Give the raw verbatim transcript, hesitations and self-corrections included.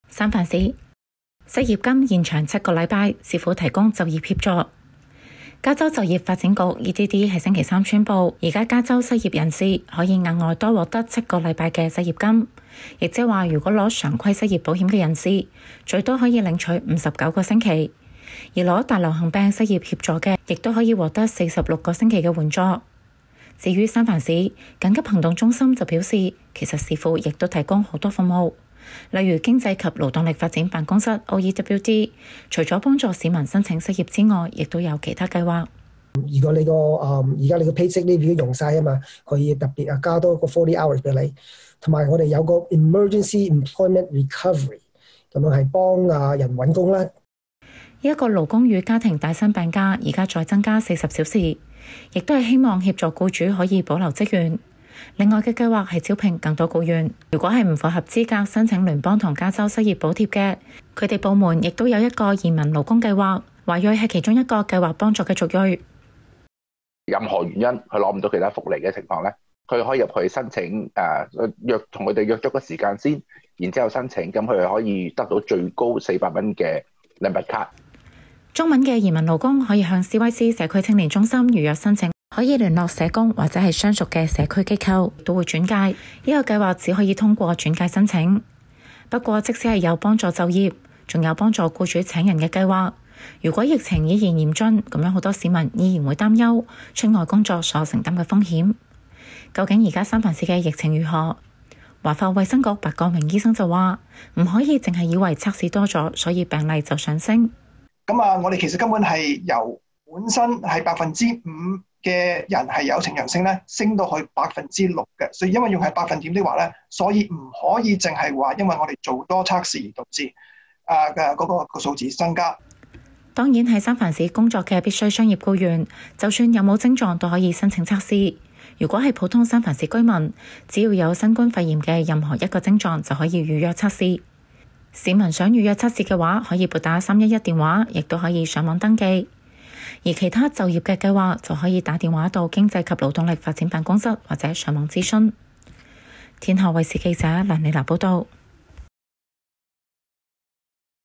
三藩市失業金延長七個禮拜，是否提供就業協助？加州就業發展局 E D D 喺星期三宣布，而家加州失業人士可以額外多獲得七個禮拜嘅失業金，亦即係話如果攞常規失業保險嘅人士，最多可以領取五十九個星期，而攞大流行病失業協助嘅，亦都可以獲得四十六個星期嘅援助。至於三藩市緊急行動中心就表示，其實市府亦都提供好多服務，例如經濟及勞動力發展辦公室 O E W D， 除咗幫助市民申請失業之外，亦都有其他計劃。 如果你個誒而家你個 paycheck leave 已經用晒啊嘛，佢要特別啊加多個四十 hours 俾你，同埋我哋有個 emergency employment recovery， 咁樣係幫啊人揾工啦。 呢一個勞工與家庭帶薪病假而家再增加四十小時，亦都係希望協助僱主可以保留職員。另外嘅計劃係招聘更多僱員。如果係唔符合資格申請聯邦同加州失業補貼嘅，佢哋部門亦都有一個移民勞工計劃，華裔係其中一個計劃幫助嘅族裔。 任何原因佢攞唔到其他福利嘅情況咧，佢可以入去申請誒、呃、約同佢哋約咗個時間先，然之後申請，咁佢可以得到最高四百蚊嘅禮物卡。 中文嘅移民勞工可以向 C Y C 社區青年中心預約申請，可以聯絡社工或者係相熟嘅社區機構，都會轉介。呢、這個計劃只可以通過轉介申請。不過即使係有幫助就業，仲有幫助僱主請人嘅計劃。如果疫情依然嚴峻，咁樣好多市民依然會擔憂出外工作所承擔嘅風險。究竟而家三藩市嘅疫情如何？華埠衛生局白國明醫生就話：唔可以淨係以為測試多咗，所以病例就上升。 咁啊，我哋其實根本係由本身係百分之五嘅人係有呈陽性咧，升到去百分之六嘅。所以因為用係百分點的話咧，所以唔可以淨係話因為我哋做多測試導致啊嘅嗰個個數字增加。 當然喺三藩市工作嘅必須商業僱員，就算有冇症狀都可以申請測試。如果係普通三藩市居民，只要有新冠肺炎嘅任何一個症狀就可以預約測試。市民想預約測試嘅話，可以撥打三一一電話，亦都可以上網登記。而其他就業嘅計劃就可以打電話到經濟及勞動力發展辦公室或者上網諮詢。天下衛視記者梁麗娜報道。